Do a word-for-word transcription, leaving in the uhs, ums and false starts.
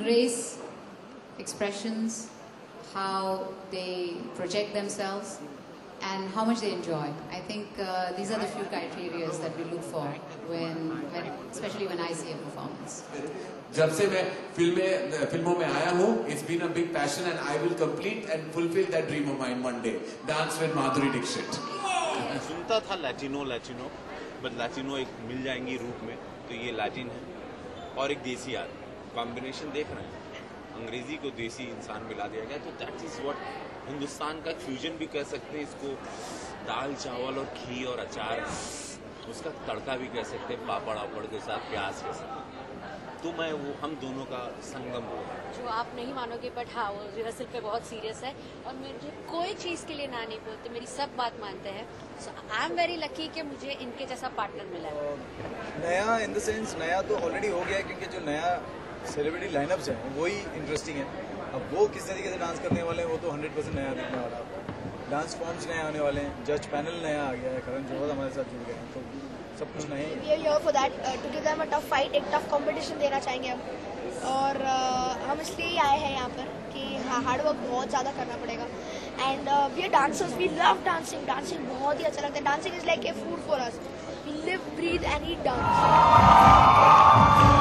embrace expressions, how they project themselves, and how much they enjoy. I think uh, these are the few criteria that we look for when, when, especially when I see a performance. जब से मैं फिल्में फिल्मों में आया हूँ, it's been a big passion and I will complete and fulfill that dream of mine one day. Dance with Madhuri Dixit. सुनता था लैटिनो लैटिनो, बट लैटिनो एक मिल जाएंगी रूप में, तो ये लैटिन है और एक देसी आदमी कॉम्बिनेशन देख रहे हैं, अंग्रेजी को देसी इंसान मिला दिया गया, तो दैट इज व्हाट हिंदुस्तान का फ्यूजन भी कह सकते हैं इसको। दाल चावल और घी और अचार, उसका तड़का भी कह सकते हैं, पापड़ वापड़ के साथ, प्याज के साथ। तो मैं वो हम दोनों का संगम हो जो आप नहीं मानोगे, बट हाँ वो रिहर्सल पे बहुत सीरियस है और मुझे कोई चीज़ के लिए ना नहीं बोलते, मेरी सब बात मानते हैं। So I am very lucky कि मुझे इनके जैसा पार्टनर मिला है। नया इन द सेंस नया तो ऑलरेडी हो गया है, क्योंकि जो नया सेलिब्रिटी लाइनअप्स है वही इंटरेस्टिंग है। अब वो किस तरीके से डांस करने वाले हैं वो तो हंड्रेड परसेंट नया दिखने वाला है। डांस फॉर्म्स नए आने वाले हैं, जज पैनल नया आ गया है, करण जौहर हमारे साथ जुड़ गए हैं, तो सब कुछ नए है। We are here for that, uh, to give them a tough fight, एक टफ कंपटीशन देना चाहेंगे हम। और uh, हम इसलिए आए हैं यहाँ पर कि हाँ हार्ड वर्क बहुत ज़्यादा करना पड़ेगा। And we are dancers, we love dancing. Dancing बहुत ही अच्छा लगता है। Dancing is like a food for us. We live breathe and eat dance.